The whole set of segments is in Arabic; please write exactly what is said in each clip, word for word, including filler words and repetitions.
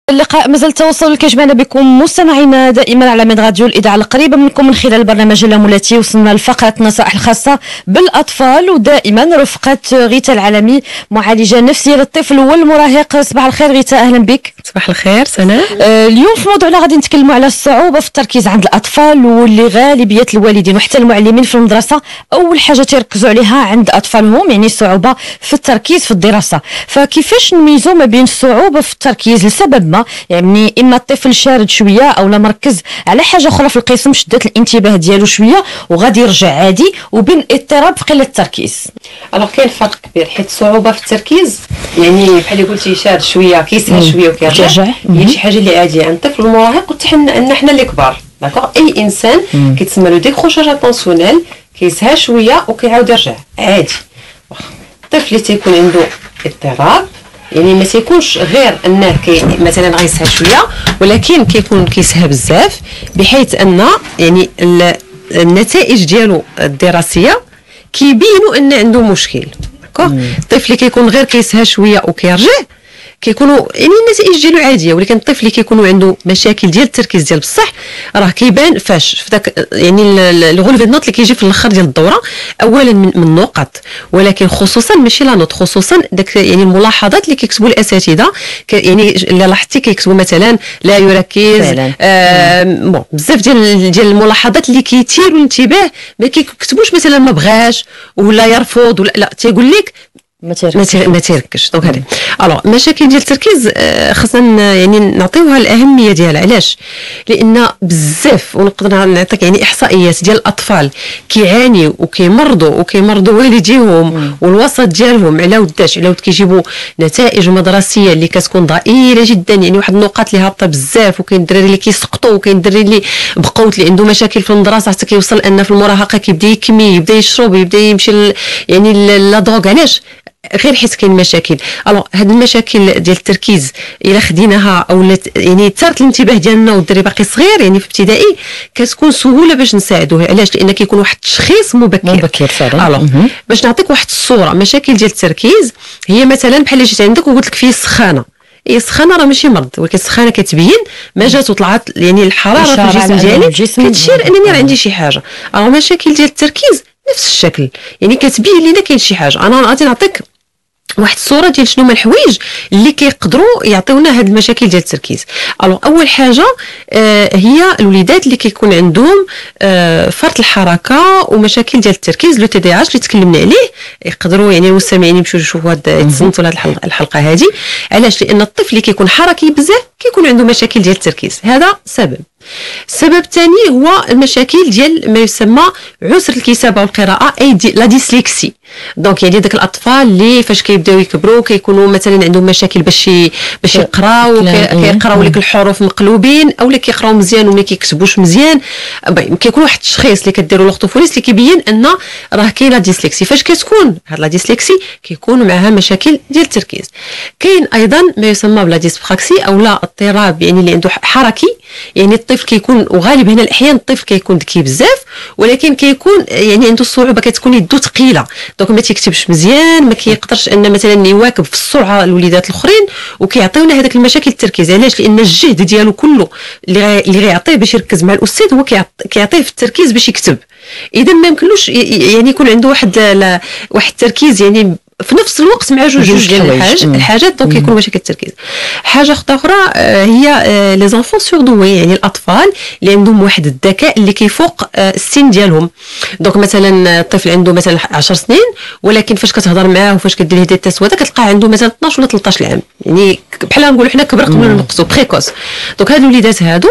اللقاء مازال التواصل كيجمعنا بكم مستمعينا دائما على من راديو الإذاعة القريبة منكم من خلال البرنامج اللامولاتي. وصلنا لفقرة نصائح الخاصة بالأطفال ودائما رفقة غيتا العالمي معالجة نفسية للطفل والمراهق. صباح الخير غيتا، أهلا بك. صباح الخير سناء. آه اليوم في موضوعنا غادي نتكلموا على الصعوبة في التركيز عند الأطفال، واللي غالبية الوالدين وحتى المعلمين في المدرسة أول حاجة تركزوا عليها عند أطفالهم يعني الصعوبة في التركيز في الدراسة. فكيفاش نميزوا ما بين الصعوبة في التركيز لسبب يعني اما الطفل شارد شويه او لا مركز على حاجه اخرى في القسم شدت الانتباه ديالو شويه وغادي يرجع عادي، وبين اضطراب في قله التركيز؟ الوغ كاين فرق كبير، حيت الصعوبه في التركيز يعني بحال اللي قلتي شارد شويه كيسهل شويه وكيرجع هي شي حاجه اللي عاديه عند الطفل المراهق وحتى حنا حنا اللي كبار. داكوغ اي انسان كيتسمى له ديكروشاج اتونسيونيل كيسهل شويه وكيعاود يرجع عادي. الطفل اللي تيكون عنده اضطراب يعني ما تيكونش غير انه كي مثلا غيسهى شويه، ولكن كيكون كيسهى بزاف بحيث ان يعني النتائج ديالو الدراسيه كيبينوا ان عنده مشكل. الطفل اللي كيكون غير كيسهى شويه وكيرجع كيكونوا يعني النتائج ديالو عاديه، ولكن الطفل اللي كيكونوا عنده مشاكل ديال التركيز ديال بصح راه كيبان فاش في داك يعني الغولفي نوت اللي كيجي في الاخر ديال الدوره اولا من, من النقط، ولكن خصوصا ماشي لا نوت، خصوصا داك يعني الملاحظات اللي كيكتبوا الاساتذه يعني اللي لاحظتي كيكتبوا مثلا لا يركز آه بون بزاف ديال ديال الملاحظات اللي كيثيروا الانتباه، ما كيكتبوش مثلا ما بغاش ولا يرفض ولا لا، تيقول لك ما تيركزش ما تيركزش. دونك هذه الوغ مشاكل ديال التركيز خاصنا يعني نعطيوها الاهميه ديالها. علاش؟ لان بزاف ونقدر نعطيك يعني احصائيات ديال الاطفال كيعانيو وكيمرضوا وكيمرضوا والديهم والوسط ديالهم على وداش على ود كيجيبوا نتائج مدرسيه اللي كتكون ضئيله جدا، يعني واحد النقاط اللي هابطه بزاف، وكاين الدراري اللي كيسقطوا وكاين الدراري اللي بقوت اللي عنده مشاكل في المدرسه حتى كيوصل ان في المراهقه كيبدا يكمي يبدا يشرب يبدا يمشي يعني لا دروغ. علاش؟ غير حيت كاين مشاكل. الو هاد المشاكل ديال التركيز الا خديناها او يعني ثارت الانتباه ديالنا والدري باقي صغير يعني في ابتدائي كتكون سهوله باش نساعدوه. علاش؟ لان كيكون واحد التشخيص مبكر مبكر صراحه. الو باش نعطيك واحد الصوره، مشاكل ديال التركيز هي مثلا بحال جيت عندك وقلت لك فيه سخانه، هي السخانه راه ماشي مرض، ولكن السخانه كتبين ما جات وطلعت يعني الحراره في الجسم ديالي كتشير انني راه عندي شي حاجه. راه مشاكل ديال التركيز نفس الشكل، يعني كتبين لينا كاين شي حاجه. انا غادي نعطيك واحد الصوره ديال شنو هما الحوايج اللي كيقدروا يعطيونا هاد المشاكل ديال التركيز. الو اول حاجه آه هي الوليدات اللي كيكون عندهم آه فرط الحركه ومشاكل ديال التركيز لو تي دي اش اللي تكلمنا عليه، يقدروا يعني المستمعين يمشيو يشوفوا هاد يتصنتوا لهاد الحلقه هذه. علاش؟ لان الطفل اللي كيكون حركي بزاف كيكون عنده مشاكل ديال التركيز، هذا سبب. السبب الثاني هو المشاكل ديال ما يسمى عسر الكتابه والقراءه، اي دي لا ديسليكسي. دونك يعني داك الاطفال اللي فاش كيبداو يكبروا كيكونوا مثلا عندهم مشاكل باش باش يقراو كيقراو لك الحروف مقلوبين او اللي كيقراو مزيان وما كيكتبوش مزيان. كيكون واحد التشخيص اللي كديروا لوغتوفوريس اللي كيبين ان راه كاينه ديسليكسي. فاش كتكون هاد لا ديسليكسي كيكون معها مشاكل ديال التركيز. كاين ايضا ما يسمى بلا ديسبراكسي او لا اضطراب يعني اللي عنده حركي، يعني الطفل كيكون وغالبا هنا الاحيان الطفل كيكون ذكي بزاف ولكن كيكون يعني عنده الصعوبه كتكون يدو ثقيله، دونك ما تيكتبش مزيان، ما كيقدرش ان مثلا يواكب في السرعه الوليدات الاخرين وكيعطيونا هذاك المشاكل التركيز. علاش؟ لان الجهد ديالو كله اللي اللي غيعطيه باش يركز مع الاستاذ هو كيعطيه في التركيز باش يكتب. اذا ما يمكنلوش يعني يكون عنده واحد واحد التركيز يعني في نفس الوقت مع جوج جوج ديال الحاجات الحاجات دونك كيكون مشاكل التركيز. حاجه اخرى هي لي زونفون سوردوي، يعني الاطفال اللي عندهم واحد الذكاء اللي كيفوق السن ديالهم. دونك مثلا الطفل عنده مثلا عشر سنين ولكن فاش كتهضر معاه وفاش كدير له التست وهذا كتلقاه عنده مثلا اثناش ولا ثلاثطاش عام، يعني بحال نقولوا حنا كبر قبل ما نقصوا بريكوس. دونك هاد الوليدات هادو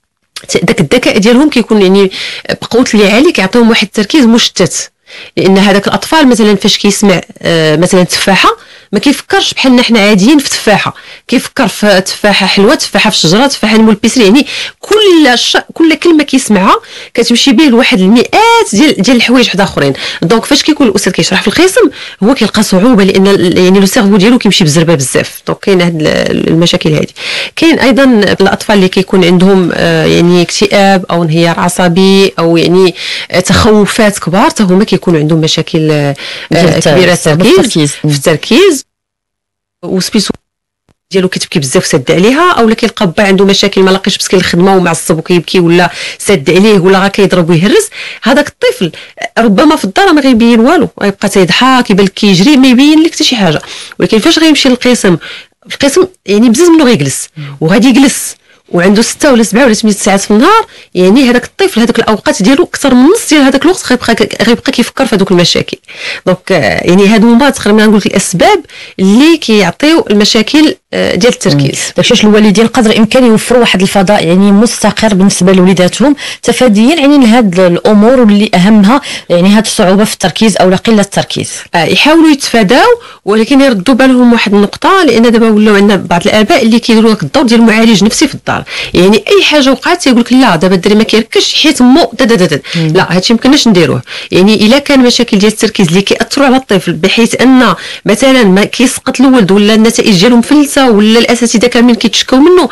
داك الذكاء ديالهم كيكون يعني بقوه اللي عالي كيعطيهم واحد التركيز مشتت، لان هذاك الاطفال مثلا فاش كيسمع آه مثلا تفاحه ما كيفكرش بحالنا حنا عاديين في تفاحه، كيفكر في تفاحه حلوه، تفاحه في الشجره، تفاحه نمو البيسري، يعني كل ش... كل كلمه كيسمعها كتمشي به لواحد المئات ديال ديال الحوايج حدا اخرين. دونك فاش كيكون الاستاذ كيشرح في القسم هو كيلقى صعوبه لان يعني لو سيرفو ديالو كيمشي بزربه بزاف. دونك كاين هاد المشاكل هذه. كاين ايضا الاطفال اللي كيكون عندهم آه يعني اكتئاب او انهيار عصبي او يعني تخوفات كبار، حتى هما كيكون عندهم مشاكل آه كبيره في التركيز في التركيز وسبيسو ديالو كتبكي بزاف سد عليها، اولا كيلقى با عنده مشاكل ما لاقيش مسكين الخدمه ومعصب وكيبكي ولا سد عليه ولا راه كيضرب ويهرس، هذاك الطفل ربما في الدار ما غيبين والو، غيبقى تيضحك كيبان لك كيجري ما يبين لك حتى شي حاجه. ولكن فاش غيمشي للقسم، القسم يعني بزز منه غيجلس وغادي يجلس وعنده ستة ولا سبعة ولا ثمانية ساعات في النهار، يعني هذاك الطفل هذوك الاوقات ديالو اكثر من نص ديال هذاك الوقت غيبقى غيبقى كيفكر في هذوك المشاكل. دونك يعني هادو هما تقريبا نقول لك الاسباب اللي كيعطيو المشاكل ديال التركيز. داكشي الوالدين قدر الامكان يوفروا واحد الفضاء يعني مستقر بالنسبه لوليداتهم تفاديا يعني لهاد الامور واللي اهمها يعني هاد الصعوبه في التركيز او قله التركيز. آه يحاولوا يتفاداو، ولكن يردوا بالهم واحد النقطه، لان دابا ولاو عندنا بعض الاباء اللي كيديروا هذاك الدور ديال المعالج النفسي في الدار، يعني اي حاجه وقعت تيقول لك لا دابا الدري ما كيركزش حيت مو دددد، لا هادشي ما كناش نديروه. يعني الا كان مشاكل ديال التركيز اللي كياثروا على الطفل بحيث ان مثلا ما كيسقط الولد ولا النتائج ديالو مفلسه ولا الاساتذه كاملين كيتشكاو منه،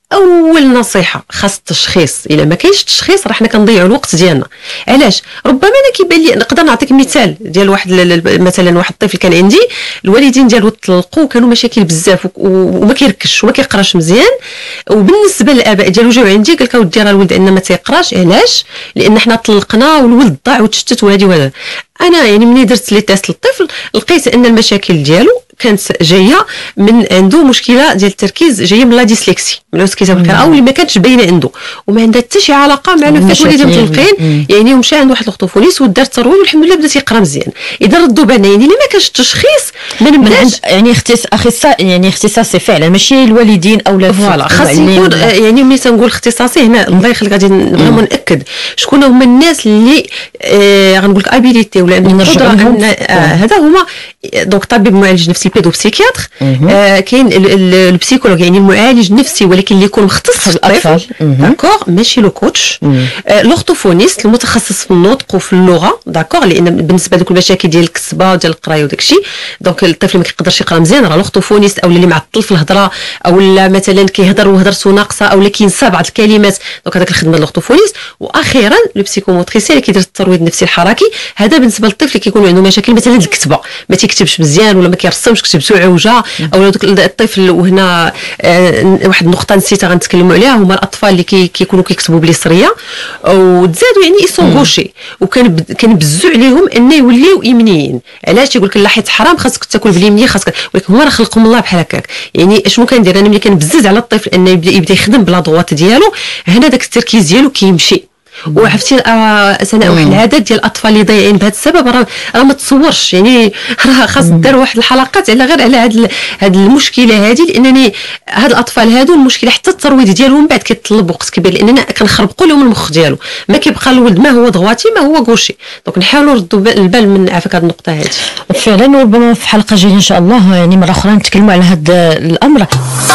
اول نصيحه خاص التشخيص. الا ما كاينش التشخيص راه حنا كنضيعوا الوقت ديالنا. علاش؟ ربما انا كيبان لي نقدر نعطيك مثال ديال واحد مثلا واحد الطفل كان عندي الوالدين ديالو طلقوا كانوا مشاكل بزاف وما كيركزش وما كيقراش مزيان، وبالنسبه للاباء ديالو جاو عندي قال لك اودي راه الولد عندنا ما تيقراش. علاش؟ لان حنا طلقنا والولد ضاع وتشتت وهذه وهذا. انا يعني ملي درت لي تيست للطفل لقيت ان المشاكل ديالو كانت جايه من عنده مشكله ديال التركيز جايه من لا ديسلكسي، من لوس كيتاب القراءه واللي ما كانتش باينه عنده وما عندها حتى شي علاقه مع الفات وليدين مطلقين. يعني ومشى عند واحد الاورتوفونيست ودار ترويج والحمد لله بدا تيقرا مزيان. اذا ردوا بالنا يعني اللي ما كانش التشخيص ما نبداش يعني اختصاص اخصائي يعني اختصاصي فعلا ماشي الوالدين او لا فوالا خاص يكون يعني ملي تنقول اختصاصي هنا الله يخليك غادي نبغيو ناكد شكون هما الناس اللي آه غنقول لك ابيليتي ولا عندهم القدره ان آه هذا هما دونك طبيب معالج نفسي بيدوبسيكياتر، آه كاين البسيكولوج يعني المعالج النفسي ولكن اللي يكون مختص في الطفل داكوغ ماشي لو كوتش، آه لورتوفونيست المتخصص في النطق وفي اللغه داكوغ، لان بالنسبه لدوك المشاكل ديال الكسبه وديال القرايه وداك الشيء دونك الطفل ما كيقدرش يقرا مزيان راه لورتوفونيست، او اللي معطل في الهضره او مثلا كيهضر وهضرته ناقصه او كينسى بعض الكلمات دونك هذاك الخدمه لورتوفونيست. واخيرا لو بسيكوموتريسي اللي كيدير الترويض النفسي الحركي، هذا بالنسبه للطفل اللي كيكون عنده مشاكل مثلا الكتابه ما تيكتبش مزيان ولا ما كيرسمش كتبته عوجه، او الطفل وهنا آه واحد النقطه نسيتها غنتكلموا عليها هما الاطفال اللي كي كيكونوا كيكتبوا باليسريه وتزادوا يعني يسون غوشي وكان كنبزوا عليهم ان يوليو يمنيين. علاش تيقول لك لا حيت حرام خاصك تاكل باليمنيه خاصك، ولكن هما راه خلقهم الله بحال هكاك. يعني اشنو كندير انا ملي كنبزز على الطفل انه يبدا يبدا يخدم بلا ضغوط ديالو، هنا داك التركيز ديالو كيمشي. وعرفتي آه سناء واحد العدد ديال الاطفال اللي ضايعين بهذا السبب راه راه ما تصورش، يعني راه خاص دار واحد الحلقات على غير على هذه هذه المشكله هذه، لانني هاد الاطفال هادو المشكله حتى الترويض ديالهم بعد كيطلب وقت كبير لاننا كنخربقوا لهم المخ ديالو، ما كيبقى الولد ما هو ضغواتي ما هو غوشي. دونك نحاولوا نردوا البال من عافاك هذه النقطه هذه فعلا. وربما في حلقه جايه ان شاء الله يعني مره اخرى نتكلموا على هذا الامر.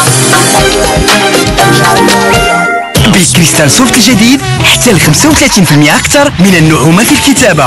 تطبيق كريستال سوفت الجديد حتى ل خمسة وثلاثين بالمئة أكثر من النعومة في الكتابة.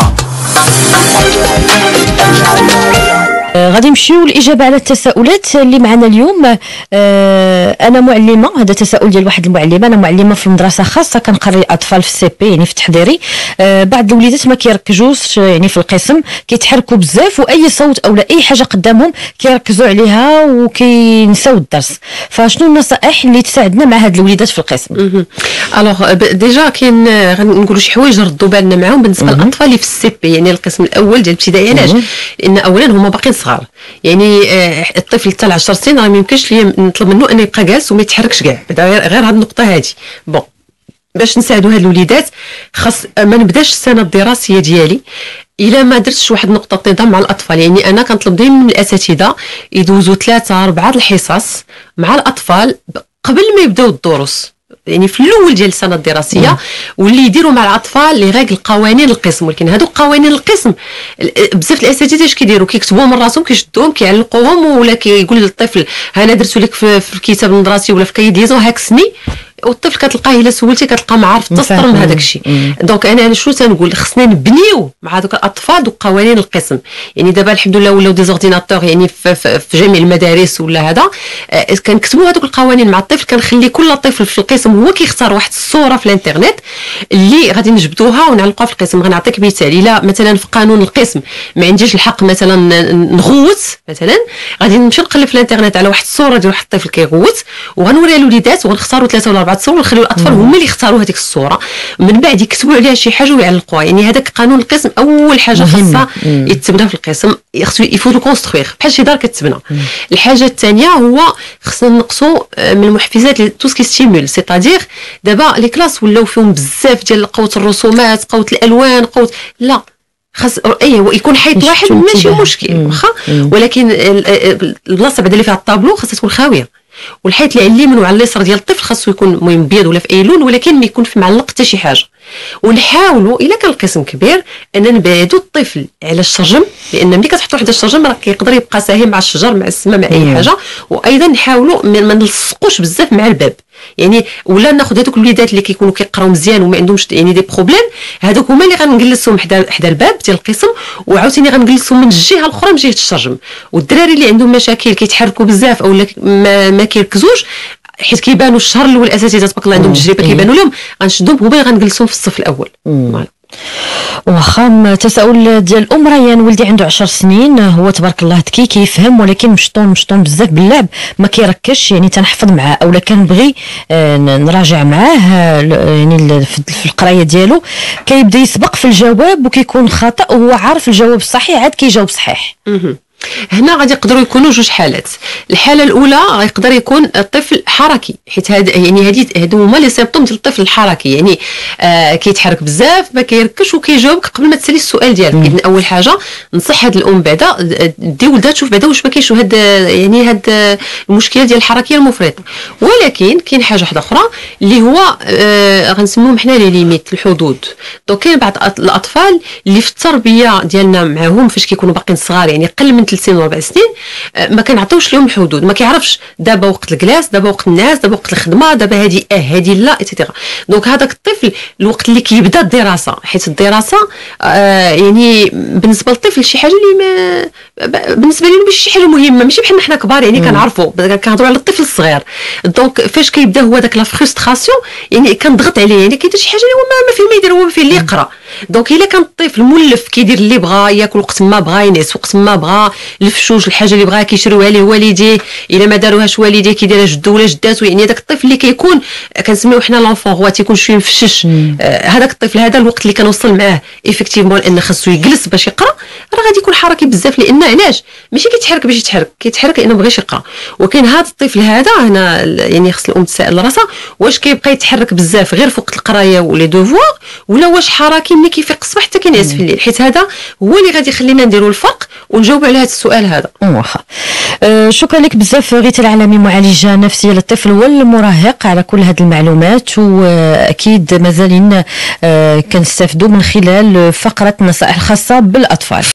غادي نمشيو للاجابه على التساؤلات اللي معنا اليوم. آه انا معلمه، هذا تساؤل ديال واحد المعلمه، انا معلمه في مدرسه خاصه كنقري الاطفال في السي بي يعني في التحضيري. آه بعض الوليدات ما كيركزوش يعني في القسم، كيتحركوا بزاف واي صوت او لا اي حاجه قدامهم كيركزوا عليها وكينساو الدرس. فشنو النصائح اللي تساعدنا مع هاد الوليدات في القسم؟ الوغ ديجا كاين غنقولوا شي حوايج نردوا بالنا معاهم بالنسبه للاطفال اللي في السي بي يعني القسم الاول ديال الابتدائي. علاش؟ لان اولا هما باقيين صغار، يعني الطفل حتى ل عشر سنين راه ما يمكنش ليا نطلب منه انه يبقى جالس وما يتحركش كاع، غير هذه النقطه هذه. بون باش نساعدوا هاد الوليدات خاص ما نبداش السنه الدراسيه ديالي الا ما درتش واحد نقطه نظام مع الاطفال. يعني انا كنطلب دائما من الاساتذه يدوزوا ثلاثه اربعه الحصص مع الاطفال قبل ما يبداو الدروس، يعني في الاول ديال السنه الدراسيه مم. واللي يديروا مع الاطفال اللي غير قوانين القسم. ولكن هذوك قوانين القسم بزاف الاساتذه اش كيديروا كيكتبوهم من راسهم كيشدوهم كيعلقوهم ولا كيقول للطفل ها انا درت لك في, في الكتاب المدرسي ولا في كايد ليزون هاكسني والطفل كتلقاه الا سولتي كتلقى ما عارف تسطر من هذاك الشيء. دونك انا انا شنو تنقول خصنا نبنيو مع هذوك الاطفال دوك قوانين القسم. يعني دابا الحمد لله ولاو دي زورديناتور يعني في, في, في جميع المدارس ولا هذا آه كنكتبوا هذوك القوانين مع الطفل. كنخلي كل طفل في القسم هو كيختار واحد الصوره في الانترنت اللي غادي نجبدوها ونعلقوها في القسم. غنعطيك مثال، الا مثلا في قانون القسم ما عنديش الحق مثلا نغوت مثلا، غادي نمشي نقلب في الانترنت على واحد الصوره ديال واحد الطفل كيغوت وغنوريها للوليدات وغنختاروا ثلاثه ولا اربعه صور ونخليو الاطفال هما اللي يختاروا هذيك الصوره، من بعد يكتبوا عليها شي حاجه ويعلقوها. يعني هذاك قانون القسم اول حاجه خاصها يتبنى في القسم، خصو يفوتو كونستروير بحال شي دار كتبنى. الحاجه الثانيه هو خصنا نقصوا من المحفزات تو سكي ستيمول، سيتادير دابا لي كلاس ولاو فيهم بزاف ديال قوه الرسومات، قوه الالوان، قوه لا خاص ايوا يكون حيط واحد ماشي مشكل واخا، ولكن البلاصه بعد اللي فيها الطابلو خاصها تكون خاويه، والحيط اللي على اليمين وعلى اليسار ديال الطفل خاصو يكون المهم بيض ولا في اي لون، ولكن ما يكون في معلق حتى شي حاجه. ونحاولوا الا كان القسم كبير ان نبعدوا الطفل على الشرجم، لان ملي كتحط واحد الشرجم راه كيقدر يبقى ساهم مع الشجر مع السماء مع اي حاجه. وايضا نحاولوا ما نلصقوش بزاف مع الباب، يعني ولا ناخذ هذوك الوليدات اللي كيكونوا كيقراو مزيان وما عندهمش يعني دي بروبليم، هذوك هما اللي غنجلسهم حدا حدا الباب ديال القسم، وعاوتاني غنجلسهم من الجهه الاخرى من جهه الشرجم. والدراري اللي عندهم مشاكل كيتحركوا بزاف او ما, ما كيركزوش حيت كيبانوا الشهر الاول الاساتذه تبارك الله عندهم تجربه كيبانوا لهم، غنشدوهم هما اللي غنجلسهم في الصف الاول. واخا تساؤل ديال ام ريان، ولدي عنده عشر سنين، هو تبارك الله ذكي كيفهم ولكن مشطون مشطون بزاف باللعب ما كيركزش، يعني تنحفظ معاه اولا كنبغي نراجع معاه يعني في القرايه ديالو كيبدا يسبق في الجواب وكيكون خطا وهو عارف الجواب الصحيح عاد كيجاوب صحيح. هنا غادي يقدروا يكونوا جوج حالات. الحاله الاولى غيقدر يكون الطفل حركي، حيت هذا يعني هذه هادو هما لي سيمبتوم ديال الطفل الحركي، يعني آه كيتحرك بزاف ما كيركش وكيجاوبك قبل ما تسالي السؤال ديالك. اذا اول حاجه نصح هاد الام بعدا دي ولدها تشوف بعدا واش ما كاينش هاد يعني هاد المشكله ديال الحركيه المفرطه. ولكن كاين حاجه واحده اخرى اللي هو آه غنسموهم حنا لي ليميت، الحدود. دونك كاين بعض الاطفال اللي في التربيه ديالنا معاهم فاش كيكونوا باقيين صغار، يعني قل من ثلاث سنين وربع سنين ما كنعطيوش لهم الحدود، ما كيعرفش دابا وقت الجلاس، دابا وقت الناس، دابا وقت الخدمه، دابا هذه اه هذه لا ايتترا. دونك هذاك الطفل الوقت اللي كيبدا الدراسه، حيت الدراسه آه يعني بالنسبه للطفل شي حاجه اللي ما بالنسبه لي ماشي شي حاجه مهمه، ماشي بحال حنا كبار يعني كنعرفوا كنهضروا على الطفل الصغير. دونك فاش كيبدا هو داك لا فرستراسيون يعني كنضغط عليه، يعني كيدير شي حاجه اللي هو ما فيه ما يدير، هو فيه اللي يقرا. دونك الا كان الطفل مولف كيدير اللي بغى، ياكل وقت ما بغى، ينعس وقت ما بغى، الفشوش الحاجه اللي بغاها كيشريوها ليه والديه، الا ما داروهاش والديه كيديرها جدو ولا جداتو، يعني داك الطفل اللي كيكون كنسميوه حنا لونفون هو تيكون شويه مفشش. آه هذاك الطفل هذا الوقت اللي كنوصل معاه ايفيكتيفمون لان خاصو يجلس باش يقرا، راه غادي يكون حركي بزاف. لان علاش ماشي كيتحرك باش يتحرك، كيتحرك لانه بغاش يقرا. وكاين هذا الطفل هذا هنا يعني خص الام تسائل راسها واش كيبقى يتحرك بزاف غير في وقت القرايه ولي دوفوار، ولا واش حركي ملي كيفيق الصباح حتى كينعس في الليل، حيت هذا هو اللي غادي يخلينا نديروا الفرق ونجاوب على هذا السؤال هذا. واخا أه شكرا لك بزاف غيث العلامي، معالجه نفسيه للطفل والمراهق، على كل هذه المعلومات. واكيد مازالين أه كنستافدوا من خلال فقره نصائح خاصه بالاطفال.